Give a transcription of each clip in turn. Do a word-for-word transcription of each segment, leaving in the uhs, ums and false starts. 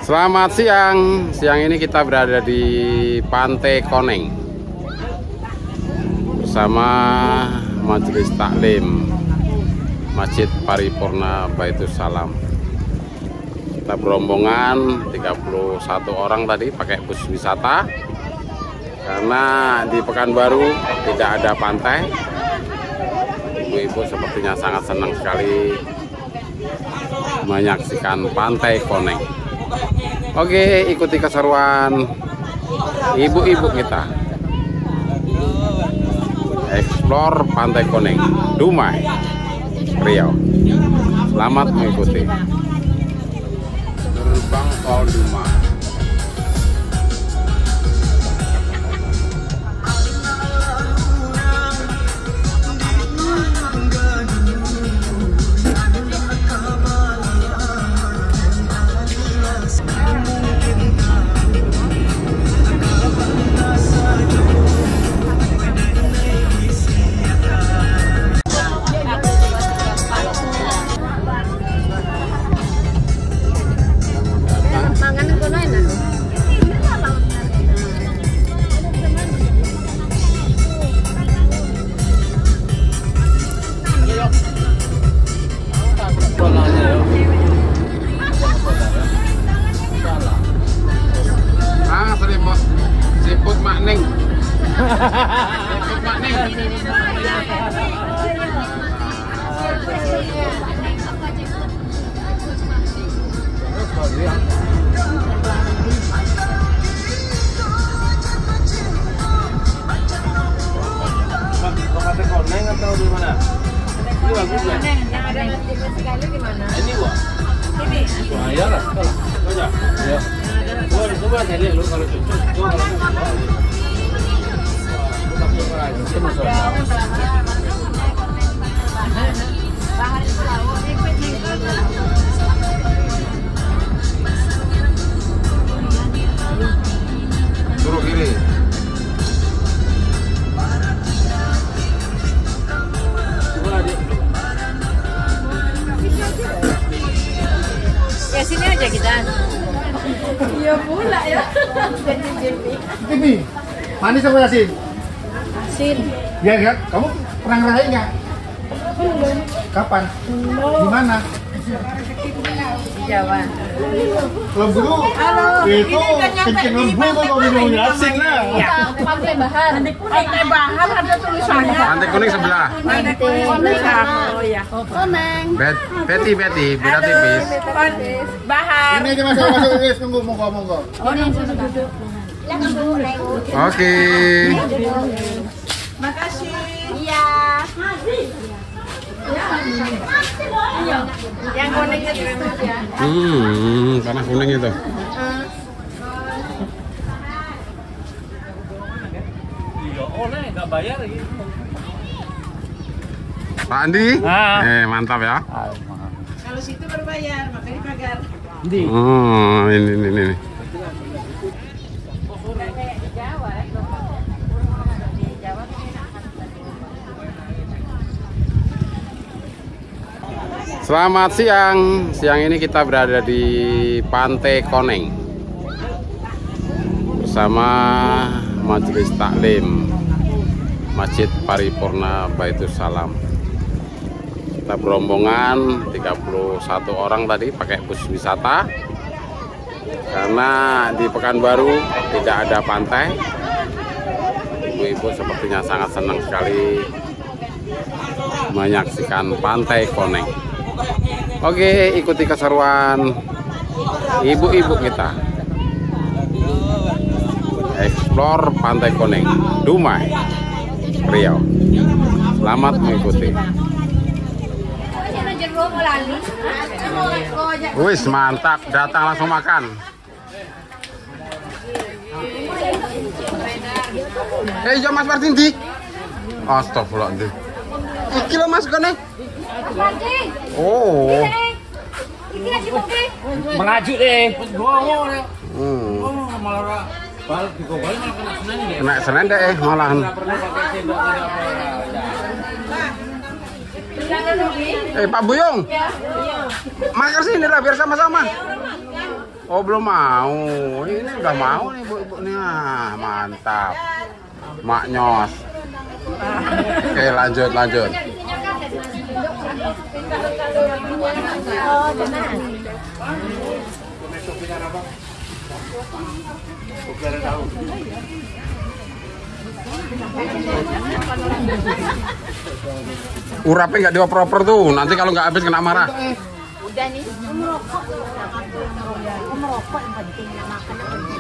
Selamat siang. Siang ini kita berada di Pantai Koneng bersama Majelis Taklim Masjid Paripurna Baitus Salam. Kita berombongan tiga puluh satu orang tadi pakai bus wisata karena di Pekanbaru tidak ada pantai. Ibu-ibu sepertinya sangat senang sekali menyaksikan Pantai Koneng. Oke, ikuti keseruan ibu-ibu kita explore Pantai Koneng, Dumai, Riau. Selamat mengikuti. Gerbang tol Dumai. Siput makning. Siput makning. Pantai Koneng atau di mana? Ini bagus ya? Yang ada masjid sekali di mana? Ini gua. Ini. Wah, ya lah. Coba. Ya. Coba coba cari lu kalau cocok. Gua kalau cocok. Suruh kiri. Ya sini aja kita. Iya pula ya. Ini manis apa asin? Asin. Ya kan? Kamu pernah ngerasain nggak? Belum. Kapan? Di mana? Di Jawa. Lembu itu kencing lembu tuh kalau minumnya asin lah. Ya, Pantai Bahar. Pantai Bahar ada tulisannya. Pantai Koneng sebelah. Pantai Koneng. Oh ya. Koneng. Bet, Betty, Betty, beda tipis. Bahar. Ini aja masuk masuk guys, tunggu monggo monggo. Oh, ini sudah duduk. Oke. Makasih. Iya. Yang konengnya terima ya. Hmm, tanah kuning itu. Iya, oleh enggak bayar gitu. Pak Andi? Ah. Eh, mantap ya. Kalau situ berbayar, makanya pagar. Di. Oh, ini ini ini. Selamat siang. Siang ini kita berada di Pantai Koneng bersama Majelis Taklim Masjid Paripurna Baitus Salam. Kita berombongan tiga puluh satu orang tadi pakai bus wisata karena di Pekanbaru tidak ada pantai. Ibu-ibu sepertinya sangat senang sekali menyaksikan Pantai Koneng. Oke, ikuti keseruan ibu-ibu kita explore Pantai Koneng, Dumai, Riau. Selamat mengikuti. Wis mantap, datang langsung makan. Eh, hey, Mas Martin di. Astagfirullahaladzim. Iki lho Mas Koneng. Oh. Mengajuk deh. Hmm. Malah balik di Gobal malah kena Senin ya. Kena Senin deh malahan. Perlu pakai sendok tidak apa. Eh Pak Buyung, makan sini lah biar sama-sama. Oh belum mau. Ini udah mau nih bu-bu nih. Ah, mantap. Mak Nyos. Oke lanjut lanjut. Urapnya nggak dioper-oper tuh, nanti kalau nggak habis kena marah. Udah nih, merokok. Merokok yang penting makan.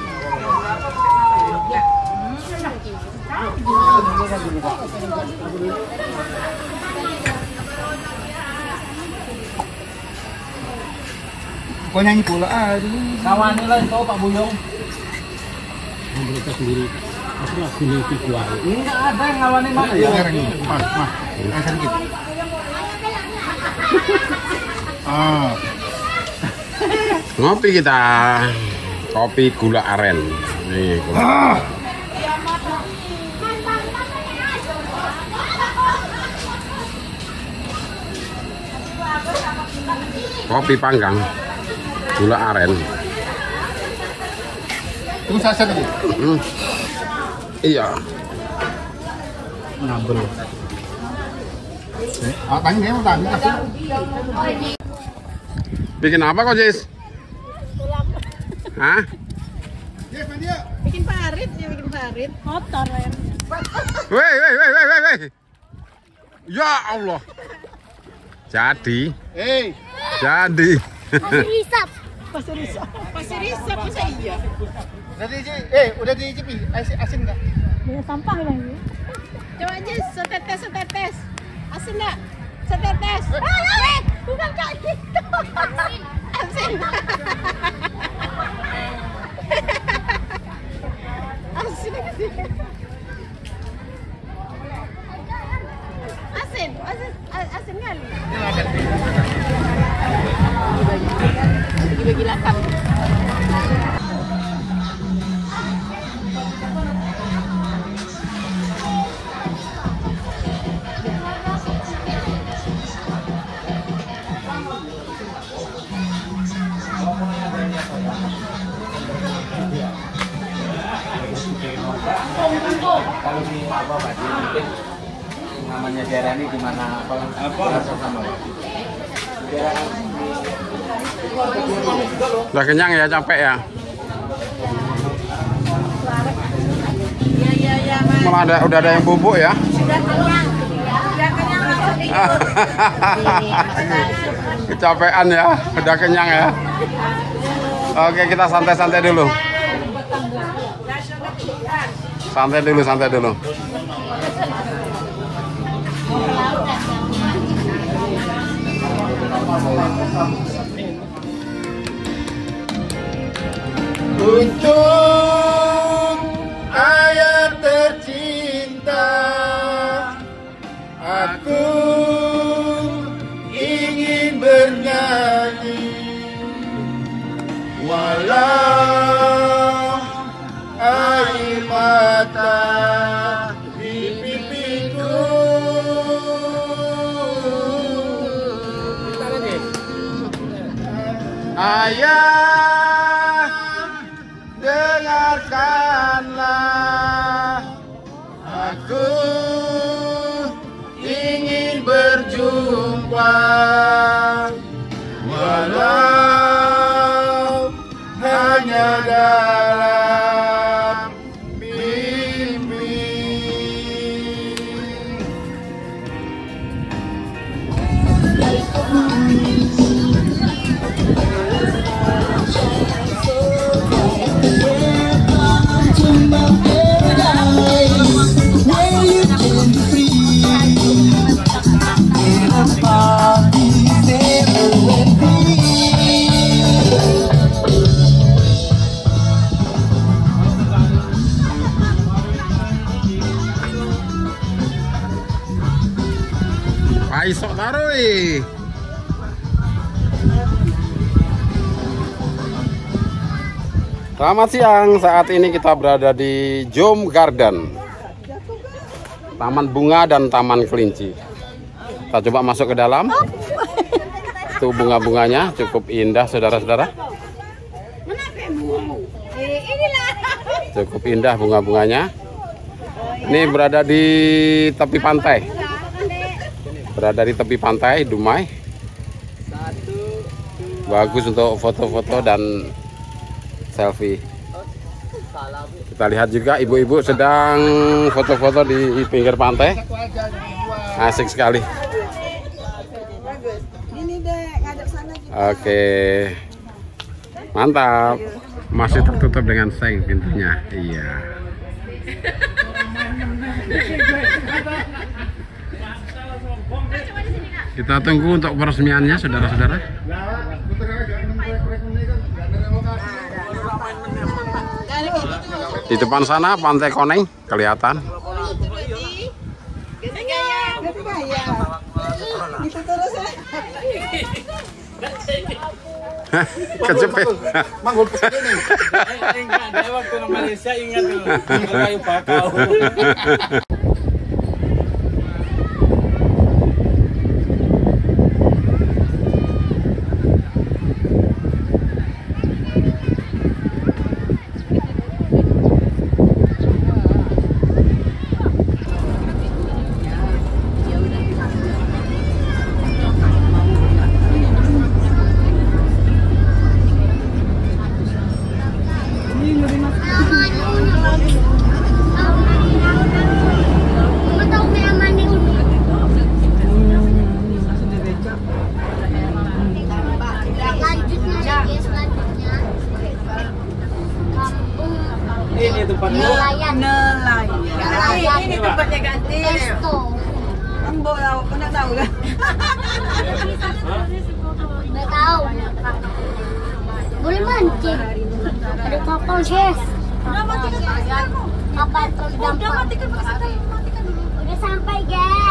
Kau nyanyi pula aja. Kawan lah kau Pak Buyung. Mereka sendiri. Aku lagu nih gua. Enggak ada yang ngalamin mana ya? Mas, mas, yang sedikit. Ah. Ngopi kita. Kopi gula aren. Nih, gula. Ah. Kopi panggang gula aren. Tunggu saset lagi. Hmm. Iya. Ngabel. Ah, tanya dia mau tanya kasih. Bikin apa kok, Jis? Hah? Yes, dia. Bikin parit, dia bikin parit. Motor ya. Weh, weh, weh, weh, weh, weh. Ya Allah. Jadi. Hei. Jadi. Pasir risap. Pasir risap. Pasir risap masa iya? Udah di eh udah dicipi asin asin enggak? Banyak sampah lagi. Coba aja setetes setetes. Asin enggak? Setetes. Ah, bukan kayak gitu. Asin. Asin. Asin. Asin. Asin. Asin kali. Bagi-bagi lakam. Kalau di apa Pak mungkin namanya daerah ini di mana apa sama Udah kenyang ya, capek ya? Iya iya iya, Mas. Malah ada udah ada yang bubuk ya? Sudah kenyang. Sudah kenyang langsung ikut. Kecapean ya, udah kenyang ya. Oke, kita santai-santai dulu. Santai dulu, santai dulu. Untuk ayah tercinta, aku ingin bernyanyi walau air mata di pipiku. Ayah, dengarkanlah, aku ingin berjumpa walau hanya dalam mimpi. Paisok tarui. Selamat siang, saat ini kita berada di Jom Garden, Taman Bunga dan Taman Kelinci. Kita coba masuk ke dalam. Itu bunga-bunganya cukup indah, saudara-saudara. Inilah. Cukup indah bunga-bunganya. Ini berada di tepi pantai. Berada di tepi pantai Dumai. Bagus untuk foto-foto dan selfie. Kita lihat juga ibu-ibu sedang foto-foto di pinggir pantai. Asik sekali. Oke. Mantap. Masih tertutup dengan seng pintunya. Iya. Kita tunggu untuk peresmiannya, saudara-saudara. Di depan sana Pantai Koneng kelihatan. Kejepit. Ingat, dia waktu ke Malaysia ingat tuh, kayu bakau. Ini tempatnya Nelayan. Nelayan. Ini tempatnya ganti. Testo. Ambo tahu, pernah tahu kan? Nggak tahu. Boleh mancing. Ada kapal, chef. Udah matikan pakai kamu. Kapal terus Udah gampang. matikan pakai kamu. Matikan dulu. Udah sampai, guys.